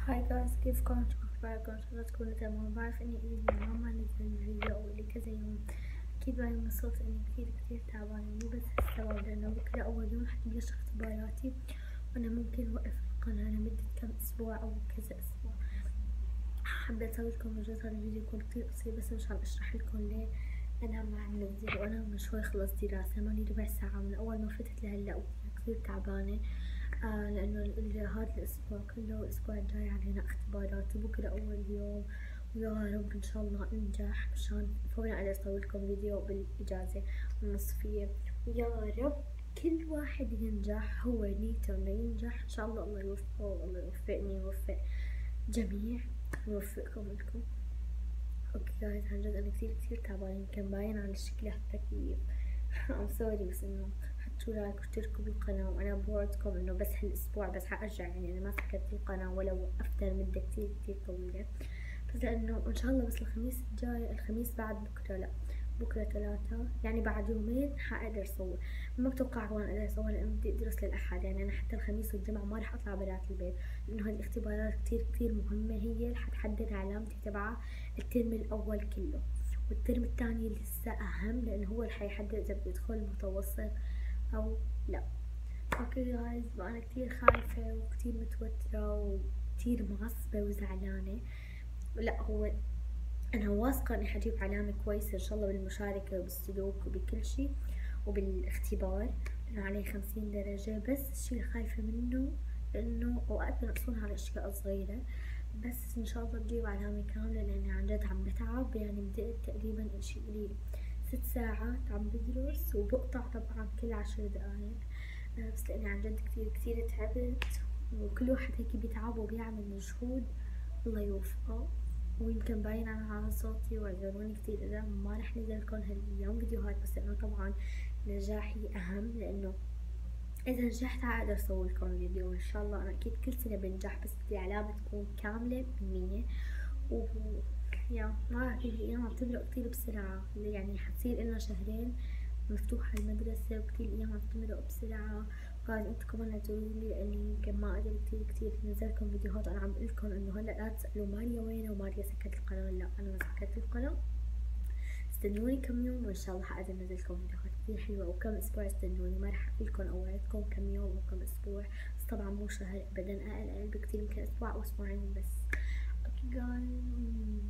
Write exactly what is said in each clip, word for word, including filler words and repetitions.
هاي جايز، كيفكم؟ شو اخباركم؟ ان شاء الله تكونوا تمام. بعرف اني الي اليوم ما نزل فيديو او الي كذا يوم. اكيد باين من الصوت اني كثير كثير تعبانة، مو بس السبب لانه بكرة اول يوم حتبلش اختباراتي، وانا ممكن اوقف القناة لمدة كم اسبوع او كذا اسبوع. حبيت اسوي لكم بجوز هذا الفيديو يكون كثير قصير بس مشان اشرح لكم ليه انا ما عم نزل، وانا من شوي خلص دراسة ماني ربع ساعة من اول ما فتت لهلا كثير تعبانة. آه لأنه هذا الأسبوع كله والأسبوع الجاي علينا اختبارات وبكرة أول يوم، ويا رب إن شاء الله أنجح مشان فورا أقدر أسوي لكم فيديو بالإجازة النصفية. ويا رب كل واحد ينجح، هو نيته إنه ينجح إن شاء الله. الله يوفقه والله يوفقني ويوفق جميع ويوفقكم لكم. اوكي جايز، عن جد انا كثير كثير تعبانة، يمكن باين على شكلي حتى كيف. ام سوري، بس انه حطوا لايك واشتركوا بالقناة، وانا بوعدكم انه بس هالاسبوع بس حارجع. يعني انا ما سكرت القناة ولا وقفتها لمدة كثير كثير طويلة، بس لانه ان شاء الله بس الخميس الجاي، الخميس بعد بكرة، لا بكرة ثلاثة، يعني بعد يومين حقدر صور. ما بتوقع كمان اقدر اصور لانه بدي ادرس للاحد. يعني انا حتى الخميس والجمعة ما رح اطلع برات البيت، لانه هاي الاختبارات كتير كتير مهمة، هي اللي حتحدد علامتي تبع الترم الاول كله. والترم الثاني لسه اهم لانه هو اللي حيحدد اذا بدي ادخل متوسط او لا. اوكي جايز، انا كتير خايفة وكتير متوترة وكتير معصبة وزعلانة. لا هو انا واثقة اني حجيب علامة كويسة ان شاء الله بالمشاركة وبالسلوك وبكل شي وبالاختبار، لانه عليه خمسين درجة. بس الشي اللي خايفة منه انه اوقات بنقصون على اشياء صغيرة، بس ان شاء الله بجيب علامة كاملة لاني عن جد عم بتعب. يعني بدأت تقريبا اشي لي ست ساعات عم بدرس، وبقطع طبعا كل عشر دقايق، بس لاني عن جد كثير كثير تعبت. وكل واحد هيك بيتعب وبيعمل مجهود، الله يوفقه. ويمكن باين على صوتي، واعذروني كثير اذا ما رح نزل لكم هاليوم فيديوهات، بس لانه طبعا نجاحي اهم. لانه اذا نجحت حقدر اسوي لكم فيديو ان شاء الله. انا اكيد كل سنة بنجح، بس بدي علامة تكون كاملة بالمية. و يا ما بعرف، الايام عم تمرق كتير بسرعة، يعني حتصير إلنا شهرين مفتوحة المدرسة وكتير الايام عم تمرق بسرعة. وقاعد انتو كمان اعذروني لاني يمكن ما قدرت كتير كتير نزلكم فيديوهات. انا عم بقولكم انه هلا لا تسألوا ماريا وينها وماريا سكرت القناة، لا انا ما سكرت القناة. استنوني كم يوم وان شاء الله حقدر انزلكم فيديوهات كتير حلوة، وكم اسبوع استنوني. ما رح اقولكم اوعدكم كم يوم وكم اسبوع، بس طبعا مو شهر ابدا، اقل اقل بكتير، يمكن اسبوع او اسبوعين بس. اوكي جايز،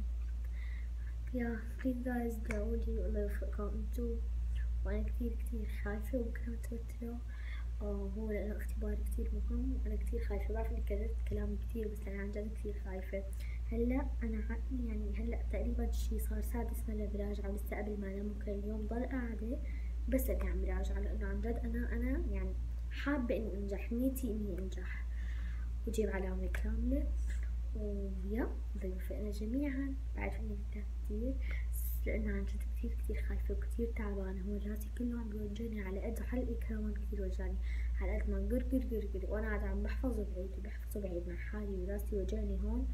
يا بليز جايز ادعولي والله يوفقكم انتو. وانا كتير كتير خايفة وبكرة متوترة. اه هو لأنه اختبار كتير مهم وأنا كتير خايفة. بعرف إني كررت كلامي كتير، بس أنا عن جد كتير خايفة. هلا أنا عقلي يعني هلا تقريبا شي صار سادس مرة براجعة، ولسه قبل ما أنام بكرة اليوم ضل قاعدة بس إني عم براجعة، لأنه عن جد أنا أنا يعني حابة إني أنجح، نيتي إني أنجح وأجيب علامة كاملة. ويا الله يوفقنا جميعا. بعرف إني بدها كتير، بس لأنه عن جد كتير كتير خايفة وكتير تعبانة. هو راسي كله عم بيوجعني، على قد حلقي كمان كتير وجعني، على قد ما قر قر قر قر وأنا قاعدة عم بحفظ وبعيد وبحفظ وبعيد مع حالي، وراسي وجعني هون.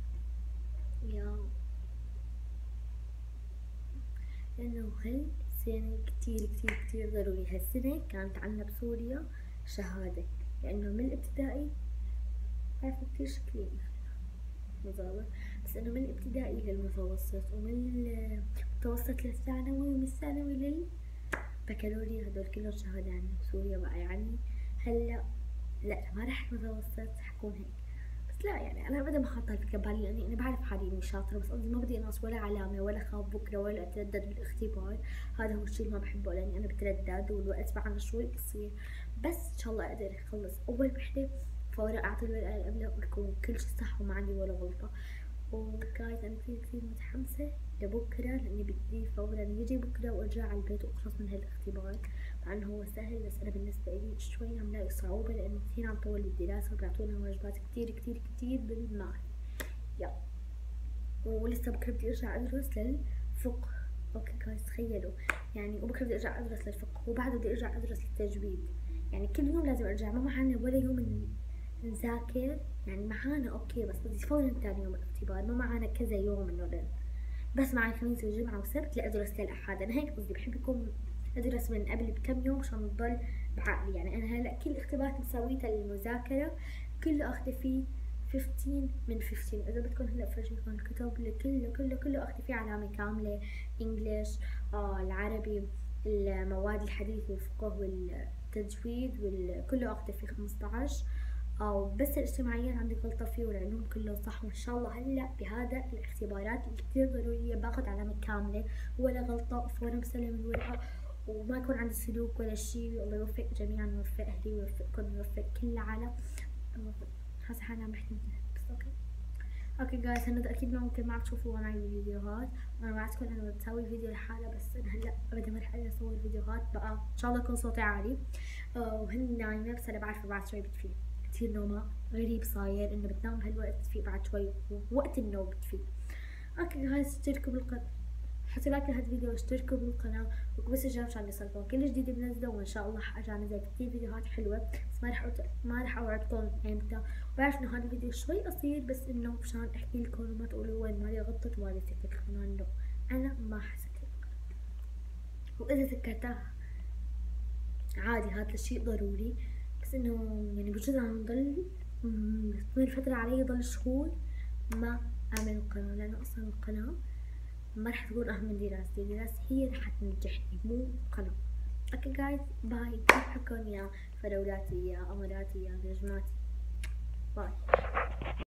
يا لأنه هالسنة كتير كتير كتير ضروري. هالسنة كانت عنا بسوريا شهادة، لأنه من الابتدائي بعرف كتير شكلي مزاول، بس انه من الابتدائي للمتوسط، ومن المتوسط للثانوي، ومن الثانوي للبكالوريا، هدول كلهم شهادة عنا بسوريا بقى. يعني هلا لا ما رح المتوسط حكون هيك. بس لا يعني انا ابدا ما حاطه الفكره ببالي، لاني انا بعرف حالي اني شاطره، بس قصدي ما بدي انقص ولا علامه ولا خاف بكره ولا اتردد بالاختبار. هذا هو الشيء اللي ما بحبه، لاني انا بتردد والوقت بعنا شوي قصير. بس ان شاء الله اقدر اخلص اول وحده فورا، اعطي الورقه اللي قبلها ويكون كل شيء صح وما عندي ولا غلطه. وجايز انا كثير كثير متحمسه لبكره، لاني بدي فورا يجي بكره وارجع على البيت واخلص من هالاختبار. مع انه هو سهل، بس انا بالنسبه لي شوي عم لاقي صعوبه، لانه كثير عم طول بالدراسه وبيعطونا واجبات كثير كثير كثير بالماث. يلا، ولسه بكره بدي ارجع ادرس للفقه. اوكي جايز تخيلوا، يعني وبكره بدي ارجع ادرس للفقه، وبعده بدي ارجع ادرس للتجويد. يعني كل يوم لازم ارجع، ما معنا ولا يوم نذاكر. يعني معانا اوكي، بس بدي فورا تاني يوم الاختبار، ما معانا كذا يوم انه لن. بس مع الخميس والجمعة والسبت لأدرس للأحد. أنا هيك قصدي، بحب يكون أدرس من قبل بكم يوم عشان تضل بعقلي. يعني أنا هلا كل اختبارات مسويتها للمذاكرة كله أخذ فيه خمستاشر من خمستاشر. اذا بدكم هلا افرجيكم الكتب اللي كله كله كله اخذ فيه علامة كاملة، انجليش، آه العربي، المواد الحديثة، الفقه والتجويد وكله اخذ فيه خمستاشر. أو بس الاجتماعيات عندي غلطة فيه، والعلوم كله صح، وإن شاء الله هلا بهذا الاختبارات اللي كتير ضرورية باخد علامة كاملة ولا غلطة، وفورا بسلم الورقة وما يكون عندي سلوك ولا شي. والله يوفق جميعا، ويوفق أهلي ويوفقكم ويوفق كل العالم. حاسة حالي عم بحكي بس اوكي. اوكي جايز، هلا اكيد ممكن ما عم تشوفوا معي الفيديوهات، وانا وعدتكم انه بسوي فيديو لحالة، بس انا هلا ابدا ما رح اقدر اصور فيديوهات بقى. ان شاء الله يكون صوتي عالي. آه وهن نايمة، بس انا بعرف بعد شوي بتفيق. كتير نومة غريب صاير انه بتنام بهالوقت تفيق بعد شوي، ووقت النوم بتفيق. اوكي جايز، اشتركوا بالقناة، حطوا لايك لهذا الفيديو واشتركوا بالقناة وبس الجرس عشان يوصلكم كل جديد بنزله. وان شاء الله حارجع انزل كتير فيديوهات حلوة، بس ما رح أط... ما رح اوعدكم امتى. بعرف انه هذا الفيديو شوي قصير، بس انه مشان احكي لكم وما تقولوا وين مالي غلطت ومالي سكت القناة، انه انا ما حسيت القناة، واذا سكرتها عادي، هذا الشيء ضروري. بس انه يعني بجوز عم ضل من فترة علي ضل شهور ما اعمل القناة، لانه اصلا القناة ما رح تكون اهم من دراستي، دراستي هي اللي رح تنجحني مو قناة. اوكي جايز، باي. كيف حكم يا فلولاتي يا اماراتي يا نجماتي؟ باي.